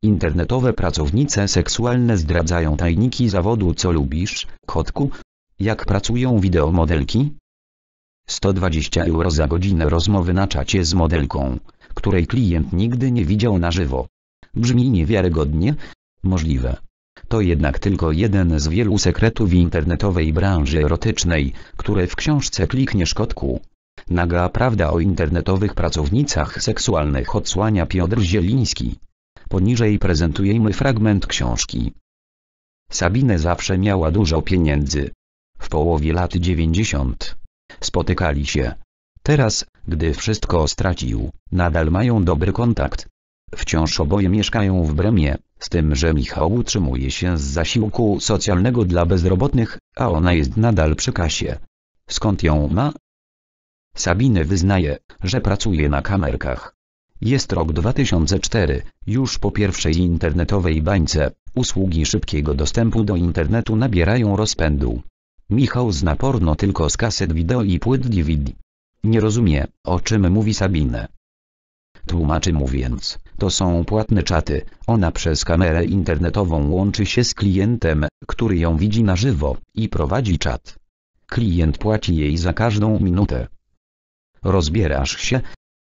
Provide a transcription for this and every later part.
Internetowe pracownice seksualne zdradzają tajniki zawodu. Co lubisz, kotku? Jak pracują wideomodelki? 120 euro za godzinę rozmowy na czacie z modelką, której klient nigdy nie widział na żywo. Brzmi niewiarygodnie? Możliwe. To jednak tylko jeden z wielu sekretów internetowej branży erotycznej, które w książce Klikniesz, kotku. Naga prawda o internetowych pracownicach seksualnych odsłania Piotr Zieliński. Poniżej prezentujemy fragment książki. Sabine zawsze miała dużo pieniędzy. W połowie lat 90. spotykali się. Teraz, gdy wszystko stracił, nadal mają dobry kontakt. Wciąż oboje mieszkają w Bremie, z tym że Michał utrzymuje się z zasiłku socjalnego dla bezrobotnych, a ona jest nadal przy kasie. Skąd ją ma? Sabine wyznaje, że pracuje na kamerkach. Jest rok 2004, już po pierwszej internetowej bańce, usługi szybkiego dostępu do internetu nabierają rozpędu. Michał zna porno tylko z kaset wideo i płyt DVD. Nie rozumie, o czym mówi Sabine. Tłumaczy mu więc, to są płatne czaty, ona przez kamerę internetową łączy się z klientem, który ją widzi na żywo, i prowadzi czat. Klient płaci jej za każdą minutę. Rozbierasz się?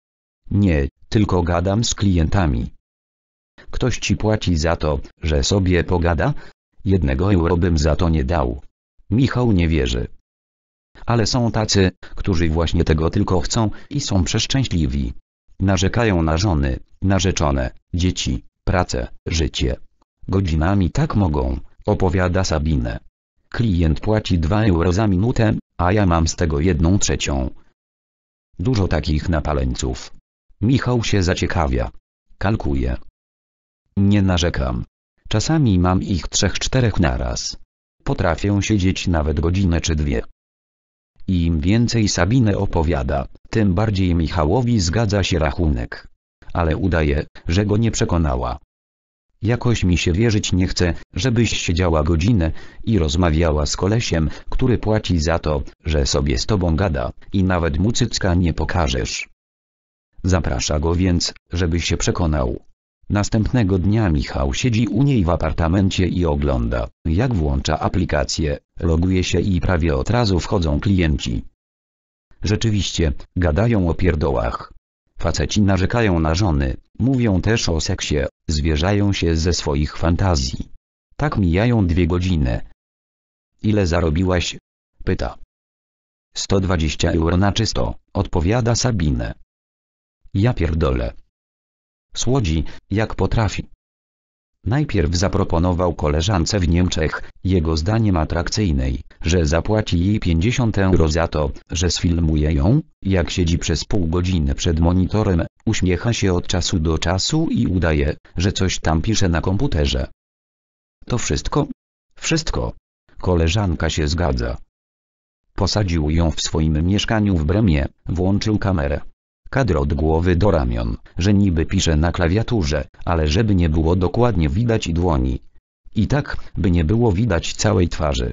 Nie, tylko gadam z klientami. Ktoś ci płaci za to, że sobie pogada? 1 euro bym za to nie dał. Michał nie wierzy. Ale są tacy, którzy właśnie tego tylko chcą i są przeszczęśliwi. Narzekają na żony, narzeczone, dzieci, pracę, życie. Godzinami tak mogą, opowiada Sabine. Klient płaci 2 euro za minutę, a ja mam z tego 1/3. Dużo takich napaleńców. Michał się zaciekawia. Kalkuje. Nie narzekam. Czasami mam ich 3-4 naraz. Potrafię siedzieć nawet godzinę czy 2. Im więcej Sabine opowiada, tym bardziej Michałowi zgadza się rachunek. Ale udaje, że go nie przekonała. Jakoś mi się wierzyć nie chce, żebyś siedziała godzinę i rozmawiała z kolesiem, który płaci za to, że sobie z tobą gada, i nawet mu cycka nie pokażesz. Zaprasza go więc, żeby się przekonał. Następnego dnia Michał siedzi u niej w apartamencie i ogląda, jak włącza aplikację, loguje się i prawie od razu wchodzą klienci. Rzeczywiście, gadają o pierdołach. Faceci narzekają na żony, mówią też o seksie, zwierzają się ze swoich fantazji. Tak mijają 2 godziny. Ile zarobiłaś? Pyta. 120 euro na czysto, odpowiada Sabine. Ja pierdolę. Słodzi, jak potrafi. Najpierw zaproponował koleżance w Niemczech, jego zdaniem atrakcyjnej, że zapłaci jej 50 euro za to, że sfilmuje ją, jak siedzi przez pół godziny przed monitorem, uśmiecha się od czasu do czasu i udaje, że coś tam pisze na komputerze. To wszystko? Wszystko. Koleżanka się zgadza. Posadził ją w swoim mieszkaniu w Bremie, włączył kamerę. Kadr od głowy do ramion, że niby pisze na klawiaturze, ale żeby nie było dokładnie widać dłoni. I tak, by nie było widać całej twarzy.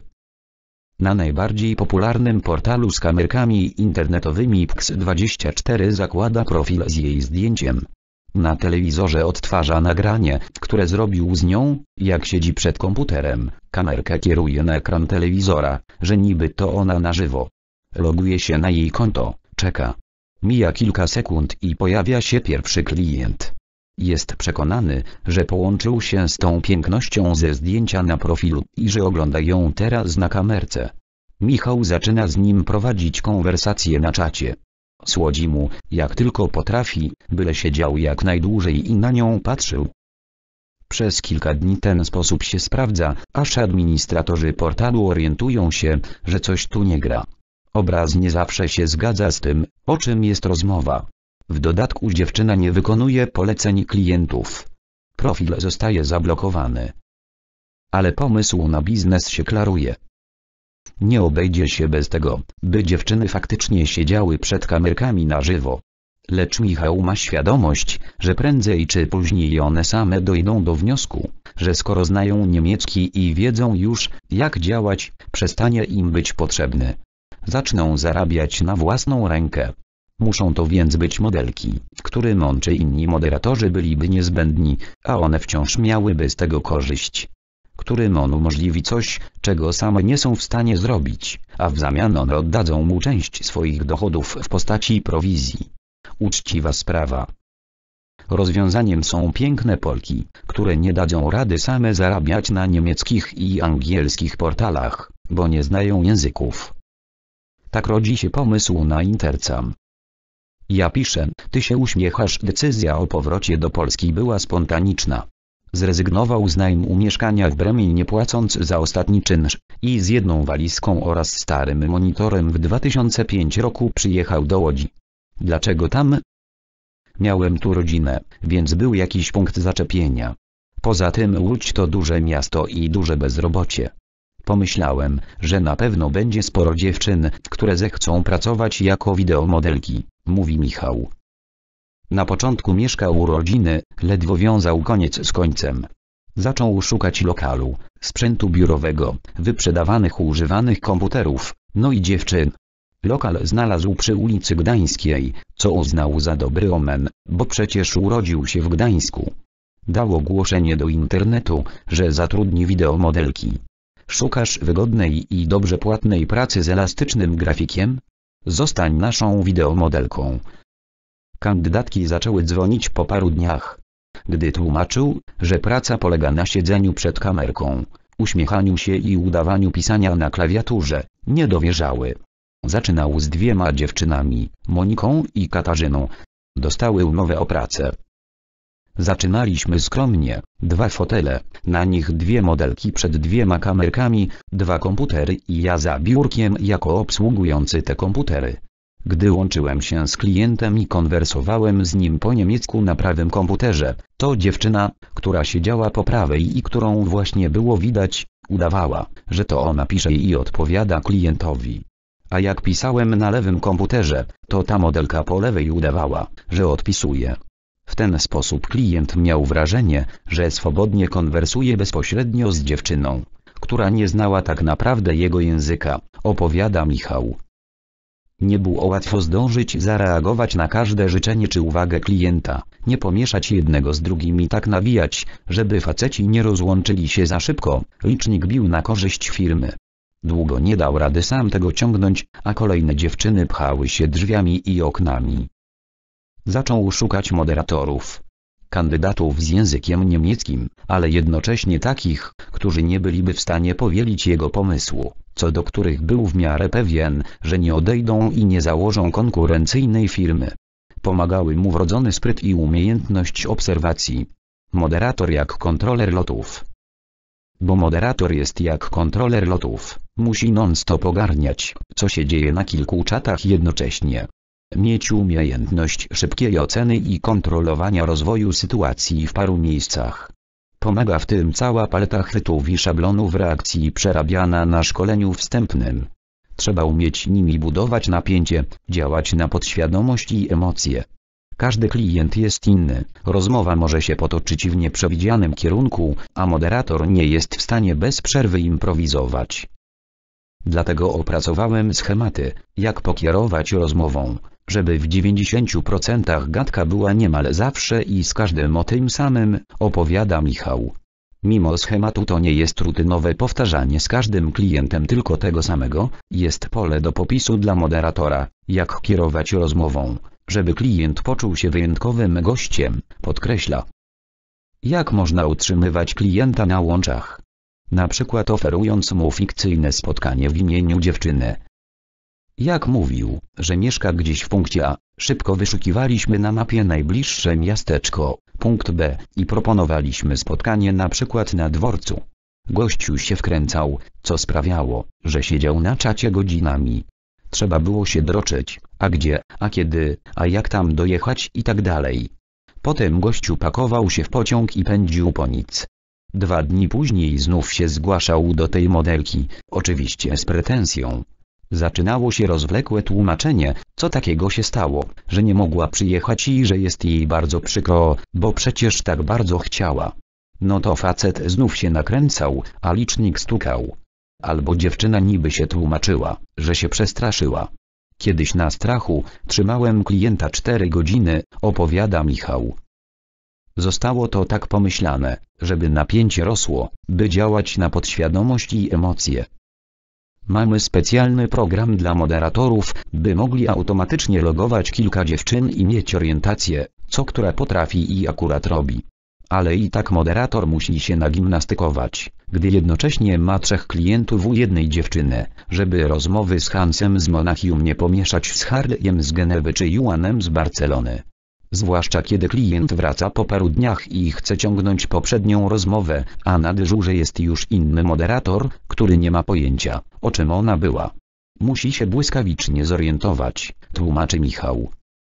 Na najbardziej popularnym portalu z kamerkami internetowymi Px24 zakłada profil z jej zdjęciem. Na telewizorze odtwarza nagranie, które zrobił z nią, jak siedzi przed komputerem. Kamerkę kieruje na ekran telewizora, że niby to ona na żywo. Loguje się na jej konto, czeka. Mija kilka sekund i pojawia się pierwszy klient. Jest przekonany, że połączył się z tą pięknością ze zdjęcia na profilu i że ogląda ją teraz na kamerce. Michał zaczyna z nim prowadzić konwersację na czacie. Słodzi mu, jak tylko potrafi, byle siedział jak najdłużej i na nią patrzył. Przez kilka dni ten sposób się sprawdza, aż administratorzy portalu orientują się, że coś tu nie gra. Obraz nie zawsze się zgadza z tym, o czym jest rozmowa. W dodatku dziewczyna nie wykonuje poleceń klientów. Profil zostaje zablokowany. Ale pomysł na biznes się klaruje. Nie obejdzie się bez tego, by dziewczyny faktycznie siedziały przed kamerkami na żywo. Lecz Michał ma świadomość, że prędzej czy później one same dojdą do wniosku, że skoro znają niemiecki i wiedzą już, jak działać, przestanie im być potrzebny. Zaczną zarabiać na własną rękę. Muszą to więc być modelki, w którym on czy inni moderatorzy byliby niezbędni, a one wciąż miałyby z tego korzyść. Którym on umożliwi coś, czego same nie są w stanie zrobić, a w zamian one oddadzą mu część swoich dochodów w postaci prowizji. Uczciwa sprawa. Rozwiązaniem są piękne Polki, które nie dadzą rady same zarabiać na niemieckich i angielskich portalach, bo nie znają języków. Tak rodzi się pomysł na Intercam. Ja piszę, ty się uśmiechasz. Decyzja o powrocie do Polski była spontaniczna. Zrezygnował z najmu mieszkania w Bremie nie płacąc za ostatni czynsz i z jedną walizką oraz starym monitorem w 2005 roku przyjechał do Łodzi. Dlaczego tam? Miałem tu rodzinę, więc był jakiś punkt zaczepienia. Poza tym Łódź to duże miasto i duże bezrobocie. Pomyślałem, że na pewno będzie sporo dziewczyn, które zechcą pracować jako wideomodelki, mówi Michał. Na początku mieszkał u rodziny, ledwo wiązał koniec z końcem. Zaczął szukać lokalu, sprzętu biurowego, wyprzedawanych używanych komputerów, no i dziewczyn. Lokal znalazł przy ulicy Gdańskiej, co uznał za dobry omen, bo przecież urodził się w Gdańsku. Dał ogłoszenie do internetu, że zatrudni wideomodelki. Szukasz wygodnej i dobrze płatnej pracy z elastycznym grafikiem? Zostań naszą wideomodelką. Kandydatki zaczęły dzwonić po paru dniach. Gdy tłumaczył, że praca polega na siedzeniu przed kamerką, uśmiechaniu się i udawaniu pisania na klawiaturze, nie dowierzały. Zaczynał z 2 dziewczynami, Moniką i Katarzyną. Dostały umowę o pracę. Zaczynaliśmy skromnie, 2 fotele, na nich 2 modelki przed 2 kamerkami, 2 komputery i ja za biurkiem jako obsługujący te komputery. Gdy łączyłem się z klientem i konwersowałem z nim po niemiecku na prawym komputerze, to dziewczyna, która siedziała po prawej i którą właśnie było widać, udawała, że to ona pisze i odpowiada klientowi. A jak pisałem na lewym komputerze, to ta modelka po lewej udawała, że odpisuje. W ten sposób klient miał wrażenie, że swobodnie konwersuje bezpośrednio z dziewczyną, która nie znała tak naprawdę jego języka, opowiada Michał. Nie było łatwo zdążyć zareagować na każde życzenie czy uwagę klienta, nie pomieszać jednego z drugim i tak nawijać, żeby faceci nie rozłączyli się za szybko. Licznik bił na korzyść firmy. Długo nie dał rady sam tego ciągnąć, a kolejne dziewczyny pchały się drzwiami i oknami. Zaczął szukać moderatorów. Kandydatów z językiem niemieckim, ale jednocześnie takich, którzy nie byliby w stanie powielić jego pomysłu, co do których był w miarę pewien, że nie odejdą i nie założą konkurencyjnej firmy. Pomagały mu wrodzony spryt i umiejętność obserwacji. Moderator jak kontroler lotów. Bo moderator jest jak kontroler lotów, musi non-stop ogarniać, co się dzieje na kilku czatach jednocześnie. Mieć umiejętność szybkiej oceny i kontrolowania rozwoju sytuacji w paru miejscach. Pomaga w tym cała paleta chwytów i szablonów reakcji przerabiana na szkoleniu wstępnym. Trzeba umieć nimi budować napięcie, działać na podświadomość i emocje. Każdy klient jest inny, rozmowa może się potoczyć w nieprzewidzianym kierunku, a moderator nie jest w stanie bez przerwy improwizować. Dlatego opracowałem schematy, jak pokierować rozmową, żeby w 90% gadka była niemal zawsze i z każdym o tym samym, opowiada Michał. Mimo schematu to nie jest rutynowe powtarzanie z każdym klientem tylko tego samego, jest pole do popisu dla moderatora, jak kierować rozmową, żeby klient poczuł się wyjątkowym gościem, podkreśla. Jak można utrzymywać klienta na łączach? Na przykład oferując mu fikcyjne spotkanie w imieniu dziewczyny. Jak mówił, że mieszka gdzieś w punkcie A, szybko wyszukiwaliśmy na mapie najbliższe miasteczko, punkt B i proponowaliśmy spotkanie na przykład na dworcu. Gościu się wkręcał, co sprawiało, że siedział na czacie godzinami. Trzeba było się droczyć, a gdzie, a kiedy, a jak tam dojechać i tak dalej. Potem gościu pakował się w pociąg i pędził po nic. 2 dni później znów się zgłaszał do tej modelki, oczywiście z pretensją. Zaczynało się rozwlekłe tłumaczenie, co takiego się stało, że nie mogła przyjechać i że jest jej bardzo przykro, bo przecież tak bardzo chciała. No to facet znów się nakręcał, a licznik stukał. Albo dziewczyna niby się tłumaczyła, że się przestraszyła. Kiedyś na strachu trzymałem klienta 4 godziny, opowiada Michał. Zostało to tak pomyślane, żeby napięcie rosło, by działać na podświadomość i emocje. Mamy specjalny program dla moderatorów, by mogli automatycznie logować kilka dziewczyn i mieć orientację, co która potrafi i akurat robi. Ale i tak moderator musi się nagimnastykować, gdy jednocześnie ma 3 klientów u jednej dziewczyny, żeby rozmowy z Hansem z Monachium nie pomieszać z Harley'em z Genewy czy Juanem z Barcelony. Zwłaszcza kiedy klient wraca po paru dniach i chce ciągnąć poprzednią rozmowę, a na dyżurze jest już inny moderator, który nie ma pojęcia, o czym ona była. Musi się błyskawicznie zorientować, tłumaczy Michał.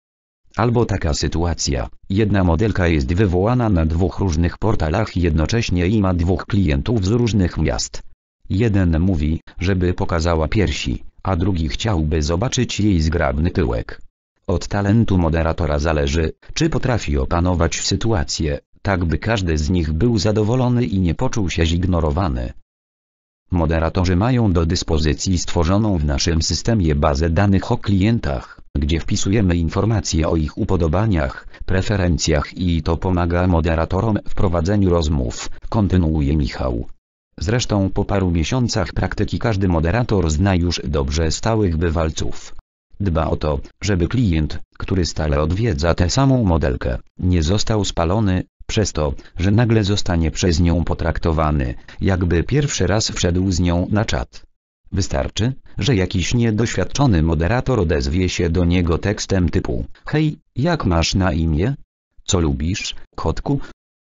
Albo taka sytuacja, jedna modelka jest wywołana na 2 różnych portalach jednocześnie i ma 2 klientów z różnych miast. Jeden mówi, żeby pokazała piersi, a drugi chciałby zobaczyć jej zgrabny tyłek. Od talentu moderatora zależy, czy potrafi opanować sytuację, tak by każdy z nich był zadowolony i nie poczuł się zignorowany. Moderatorzy mają do dyspozycji stworzoną w naszym systemie bazę danych o klientach, gdzie wpisujemy informacje o ich upodobaniach, preferencjach i to pomaga moderatorom w prowadzeniu rozmów, kontynuuje Michał. Zresztą po paru miesiącach praktyki każdy moderator zna już dobrze stałych bywalców. Dba o to, żeby klient, który stale odwiedza tę samą modelkę, nie został spalony, przez to, że nagle zostanie przez nią potraktowany, jakby pierwszy raz wszedł z nią na czat. Wystarczy, że jakiś niedoświadczony moderator odezwie się do niego tekstem typu: hej, jak masz na imię? Co lubisz, kotku?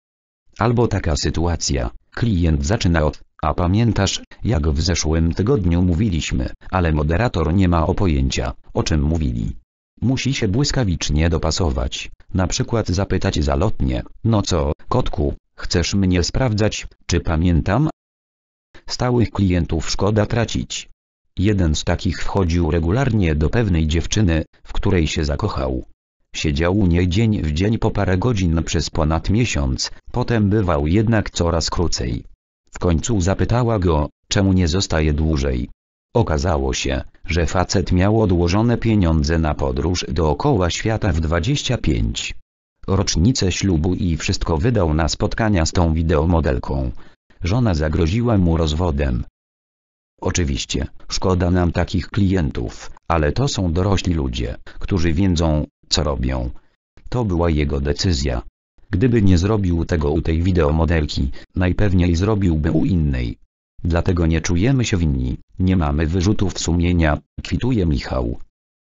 Albo taka sytuacja, klient zaczyna od: a pamiętasz, jak w zeszłym tygodniu mówiliśmy, ale moderator nie ma pojęcia, o czym mówili. Musi się błyskawicznie dopasować, na przykład zapytać zalotnie: no co, kotku, chcesz mnie sprawdzać, czy pamiętam? Stałych klientów szkoda tracić. Jeden z takich wchodził regularnie do pewnej dziewczyny, w której się zakochał. Siedział u niej dzień w dzień po parę godzin przez ponad miesiąc, potem bywał jednak coraz krócej. W końcu zapytała go, czemu nie zostaje dłużej. Okazało się, że facet miał odłożone pieniądze na podróż dookoła świata w 25 rocznicę ślubu i wszystko wydał na spotkania z tą wideomodelką. Żona zagroziła mu rozwodem. Oczywiście, szkoda nam takich klientów, ale to są dorośli ludzie, którzy wiedzą, co robią. To była jego decyzja. Gdyby nie zrobił tego u tej wideomodelki, najpewniej zrobiłby u innej. Dlatego nie czujemy się winni, nie mamy wyrzutów sumienia, kwituje Michał.